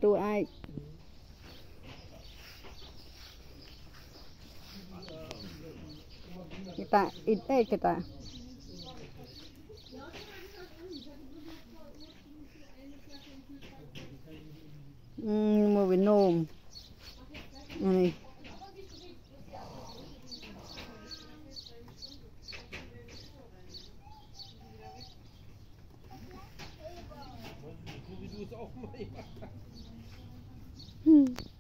tu ai. Kita kita. Mau minum. Ini. Wie du es auch mal gemacht hast.